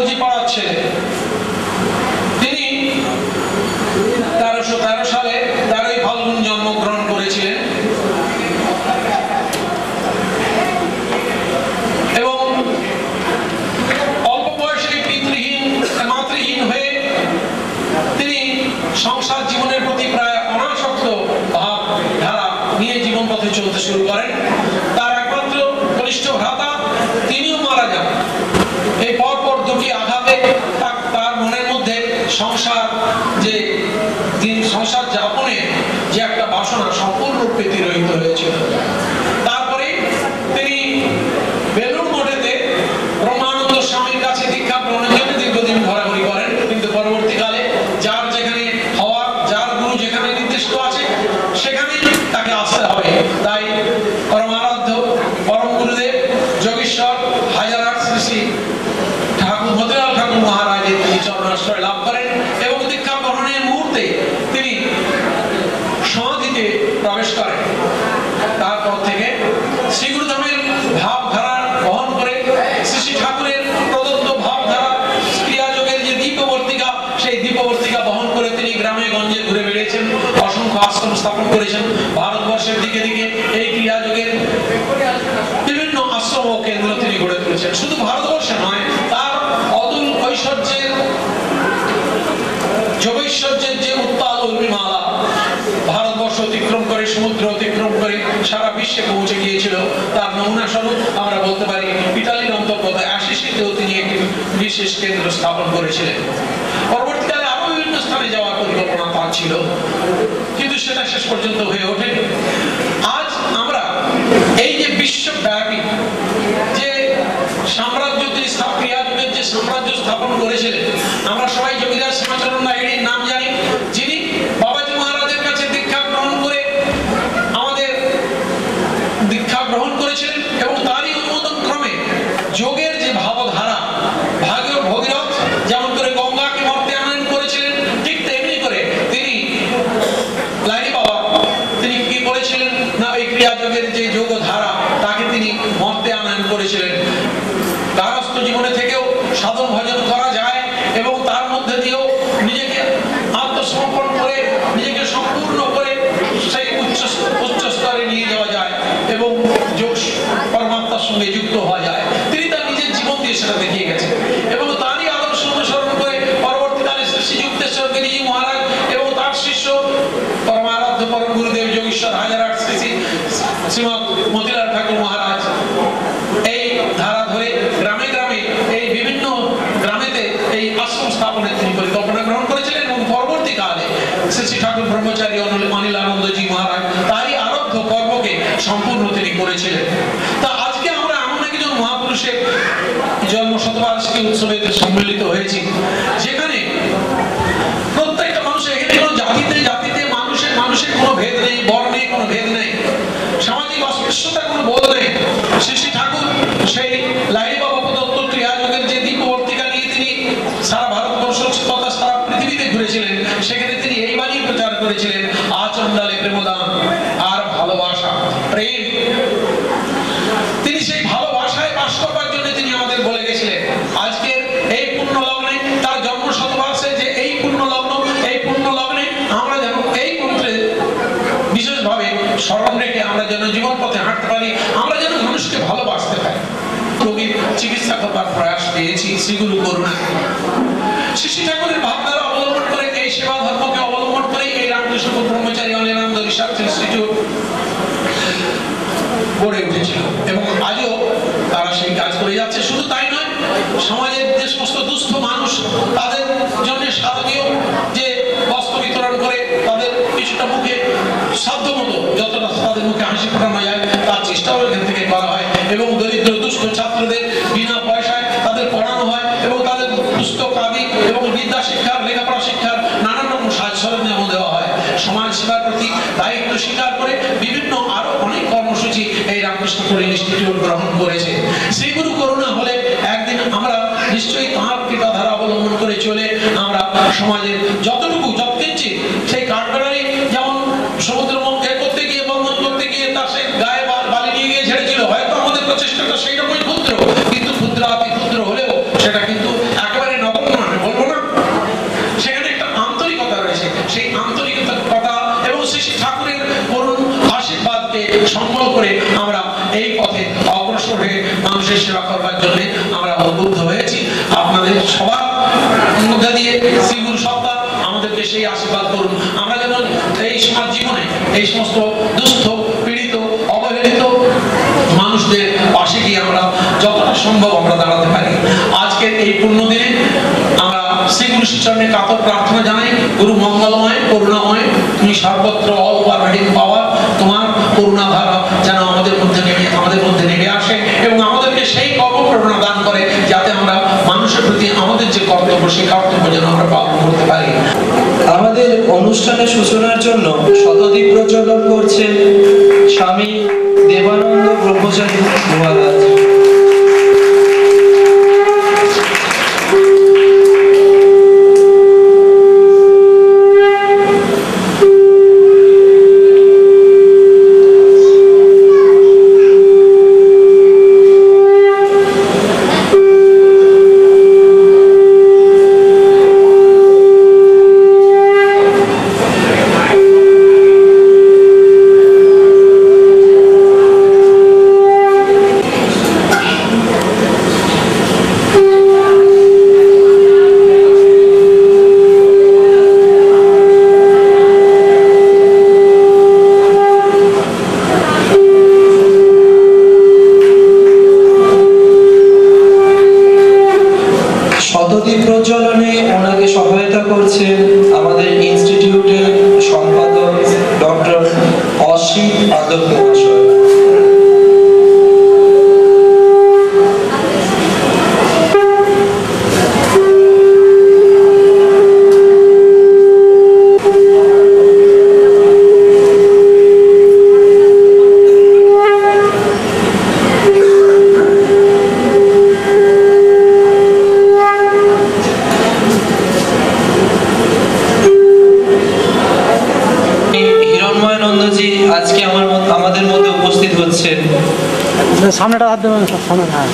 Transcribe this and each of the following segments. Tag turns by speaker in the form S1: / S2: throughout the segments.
S1: দর্জি পাড়ার ছেলে। তিনি 1313 সালে 13ই ফাল্গুন জন্মগ্রহণ করেছিলেন এবং অল্প বয়সে মাতৃহীন হয়ে তিনি সংসার জীবনের প্রতি প্রায় অনাসক্ত ভাব ধারা নিয়ে জীবন পথে চলতে শুরু করেন। তার একমাত্র কনিষ্ঠ ভ্রাতা তিনিও মারা যান। এই পরপর দুটি আঘাতে তার মনের মধ্যে সংসার যাপনে যে একটা বাসনা সম্পূর্ণরূপে তিরোহিত হয়েছিল। তারপরে তিনি বেলুড় মঠেতে ব্রহ্মানন্দ স্বামীর কাছে দীক্ষা গ্রহণের জন্য দীর্ঘদিন ঘোরাঘুরি করেন, কিন্তু পরবর্তীকালে যার যেখানে হওয়ার, যার গুরু যেখানে নির্দিষ্ট আছে সেখানেই তাকে আসতে হবে। তাই পরমারাধ্য পরম গুরুদেব যোগীশ্বর হাজারহাট শ্রী শ্রী ঠাকুর মতিলাল ঠাকুর মহারাজের তিনি চরণাশ্রয় লাভ করেন এবং দীক্ষা গ্রহণের মুহূর্তে তিনি সমাধিতে প্রবেশ করেন। তারপর থেকে শ্রী গুরুধামের ভাবধারা বহন করে শ্রী শ্রী ঠাকুরের প্রদত্ত ভাবধারা ক্রিয়া যোগের যে দীপবর্তিকা, সেই দীপবর্তিকা বহন করে তিনি গ্রামে গঞ্জে ঘুরে বেড়িয়েছেন, অসংখ্য আশ্রম স্থাপন করেছেন। ভারতবর্ষের দিকে দিকে এই ক্রিয়া যোগের বিভিন্ন আশ্রম ও কেন্দ্র তিনি গড়ে তুলেছেন। শুধু ভারতবর্ষে নয়, তার অতুল ঐশ্বর্যের যোগৈশ্বর্যের যে উত্তাল উর্মিমালা ভারতবর্ষ অতিক্রম করে, সমুদ্র অতিক্রম করে সারা বিশ্বে পৌঁছে গিয়েছিল, তার নমুনা স্বরূপ আমরা বলতে পারি ইতালির অন্তর্গত অ্যাসিসিতেও তিনি একটি বিশেষ কেন্দ্র স্থাপন করেছিলেন। পরবর্তীকালে আরো বিভিন্ন স্থানে যাওয়ার পরিকল্পনা তার ছিল, কিন্তু সেটা শেষ পর্যন্ত হয়ে ওঠেনি। আজ আমরা এই যে বিশ্বব্যাপী যে সাম্রাজ্য তিনি ক্রিয়া যুগের যে সাম্রাজ্য স্থাপন করেছিলেন, আমরা সবাই যোগীদাস শ্যামাচরণ নাইড়ির নাম জানি, যিনি বাবাজি মহারাজের কাছে দীক্ষা গ্রহণ করে আমাদের দীক্ষা গ্রহণ করেছিলেন এবং তারই অনুমোদন ক্রমে যোগের যে ভাবধারা ভগীরথ যেমন করে গঙ্গাকে মর্তে আনয়ন করেছিলেন, ঠিক তেমনি করে তিনি লাইনি বাবা তিনি কি করেছিলেন না, এই ক্রিয়া যোগের যে যোগ ধারা তাকে তিনি মর্তে আনয়ন করেছিলেন। গারস্থ জীবনে থেকেও সাধন ভজন করা যায় এবং তার মধ্যে দিয়েও নিজেকে আত্মসমর্পণ করে নিজেকে সম্পূর্ণ করে সেই উচ্চ স্তরে নিয়ে যাওয়া যায় এবং যোগ পরমাত্মার সঙ্গে যুক্ত হওয়া যায়। তিনি তার নিজের জীবন দিয়ে সেটা দেখিয়ে গেছেন এবং তারই আদর্শ অনুসরণ করে পরবর্তীকালে শ্রী যুক্তেশ্বর গিরিজি মহারাজ এবং তার শিষ্য পরমারাধ্য পরম গুরুদেব যোগীশ্বর হাজারহাট শ্রী শ্রীমৎ মতিলাল ঠাকুর মহারাজ এই ধারা ধরে গ্রামে গ্রামে এই বিভিন্ন গ্রামেতে এই আশ্রম স্থাপনের তিনি পরিকল্পনা গ্রহণ করেছিলেন এবং পরবর্তীকালে শ্রী শ্রী ঠাকুর ব্রহ্মচারী অনিলানন্দজি মহারাজ তারই আরব্ধ কর্মকে সম্পূর্ণ তিনি করেছিলেন। তা আজকে আমরা এমন একজন মহাপুরুষের জন্ম শতবার্ষিকী উৎসবে সম্মিলিত হয়েছি, যেখানে প্রত্যেকটা মানুষ, এখানে কোনো জাতিতে মানুষের কোনো ভেদ নেই, বর্ণে কোনো ভেদ নেই, সামাজিক অস্পৃশ্যতার কোনো বোধ নেই। শ্রী শ্রী ঠাকুর সেই লাইনি বাবা প্রদত্ত ক্রিয়া যোগের যে দীপবর্তিকা নিয়ে তিনি সারা ভারতবর্ষ তথা সারা পৃথিবীতে ঘুরেছিলেন, সেখানে তিনি এই বাণী প্রচার করেছিলেন, আচণ্ডালে প্রেমদান আর ভালোবাসা প্রেম। তিনি সেই ভালোবাসায় বাস করবার জন্য তিনি আমাদের বলে গেছিলেন। আজকের এই পুণ্য লগ্নে, তার জন্ম শতবার্ষে যে এই পুণ্য লগ্নে আমরা যেন এই মন্ত্রে বিশেষভাবে স্মরণ রেখে আমরা যেন জীবন পথে হাঁটতে পারি, আমরা যেন মানুষকে ভালোবাসতে পারি। রোগীর চিকিৎসা করবার প্রয়াস পেয়েছি শ্রীগুরু করুণা। শ্রী শ্রী ঠাকুরের ভাবধারা অবলম্বন করে, এই সেবা ধর্মকে অবলম্বন করে এই রামকৃষ্ণপুর ব্রহ্মচারী অনিলানন্দ রিসার্চ ইনস্টিটিউট গড়ে উঠেছিল এবং আজও তারা সেই কাজ করে যাচ্ছে। শুধু তাই নয়, সমাজের যে সমস্ত দুস্থ মানুষ তাদের জন্য সাধকীয় যে বস্ত্র বিতরণ করে তাদের কিছুটা মুখে সাধ্য মতো যতটা তাদের মুখে হাসি ফোটানো যায় তার চেষ্টাও এখান থেকে করা হয় এবং দরিদ্র দুস্থ ছাত্রদের বিনা পয়সায় তাদের পড়ানো হয় এবং তাদের পুস্তক আদি এবং বিদ্যা শিক্ষার, লেখাপড়া শিক্ষার নানান রকম সাজ সরঞ্জাম দেওয়া হয়। সমাজ সেবার প্রতি দায়িত্ব স্বীকার করে বিভিন্ন আরো অনেক কর্মসূচি এই রামকৃষ্ণপুর ইনস্টিটিউট গ্রহণ করেছে। শ্রীগুরু করুণা হলে একদিন আমরা নিশ্চয়ই তাঁর কৃপাধারা অবলম্বন করে চলে আমরা সমাজের যতটুকু যৎকিঞ্চিত সেই কাঠগড়ারি যেমন সমুদ্র মুখে করতে গিয়ে, বন্ধন করতে গিয়ে তার সেই গায়ে বালি নিয়ে গিয়ে ছেড়েছিল, হয়তো আমাদের প্রচেষ্টাটা সেই রকমই ক্ষুদ্র, কিন্তু ক্ষুদ্র অতি ক্ষুদ্র হলেও সেটা কিন্তু একেবারে করবার জন্য আমরা উদ্বুদ্ধ হয়েছি। আপনাদের সবার মধ্যে দিয়ে শ্রীগুরু সত্তা আমাদেরকে সেই আশীর্বাদ করুন, আমরা যেন এই সমাজ জীবনে এই সমস্ত দুস্থ পীড়িত অবহেলিত মানুষদের পাশে গিয়ে আমরা যতটা সম্ভব আমরা দাঁড়াতে পারি। আজকের এই পূর্ণ দিনে আমরা শ্রীগুরু চরণে কাতর প্রার্থনা জানাই, গুরু মঙ্গলময় করুণাময়, তুমি সর্বত্র অল পারভেডিং পাওয়ার, তোমার করুণা ধারা যেন আমাদের মধ্যে নেমে আসে এবং আমাদেরকে সেই কর্মপ্রেরণা দান করে যাতে আমরা মানুষের প্রতি আমাদের যে কর্তব্য সেই কর্তব্য যেন আমরা পালন করতে পারি।
S2: আমাদের অনুষ্ঠানের সূচনার জন্য শতদীপ প্রজ্বলন করছেন স্বামী দেবানন্দ ব্রহ্মচারী মহারাজ। শতদীপ প্রজ্বলনে ওনাকে সহায়তা করছেন আমাদের ইনস্টিটিউটের সম্পাদক ডক্টর অসিত আদব মহাশয়। আজকে আমাদের মধ্যে উপস্থিত হচ্ছেন।
S3: সামনেটা হাত দেবেন, সামনে। হ্যাঁ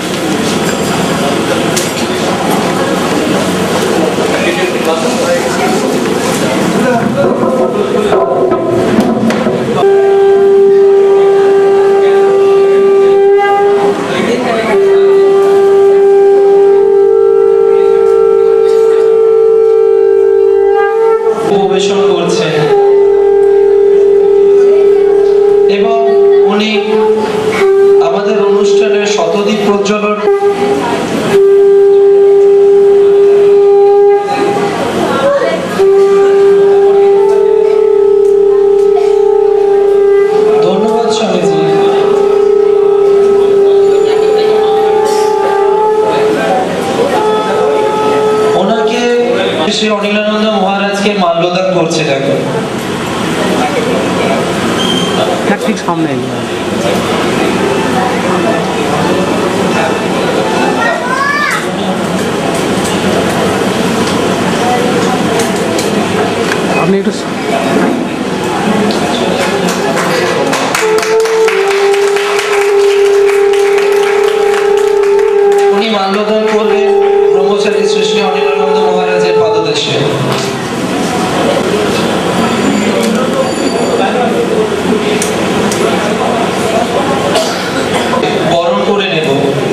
S2: উপবেশন করছেন এবং উনি আমাদের অনুষ্ঠানের শতদীপ প্রজ্বলন ধন্যবাদ স্বামীজি। ওনাকে শ্রী অনিলানন্দ মহারাজকে মাল্যদান করছে দেখো।
S3: ঠিক সামনে আপনি একটু
S2: উনি মাল্যদান করলেন ব্রহ্মচারী শ্রী শ্রী অনিলানন্দ মহারাজের পাদদেশে। বরণ করে নেব।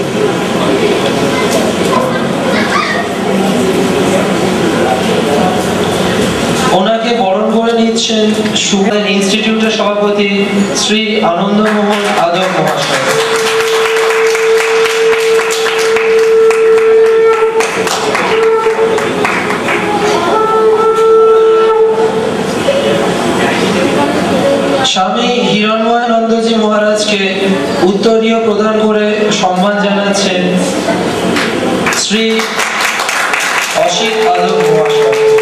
S2: ওনাকে বরণ করে নিচ্ছেন সুগার ইনস্টিটিউটের সভাপতি শ্রী আনন্দমোহন আদব মহাশয়। স্বামী হিরণ্ময়ানন্দজি মহারাজকে উত্তরীয় প্রদান করে সম্মান জানাচ্ছেন শ্রী অসিত আদব মহাশয়।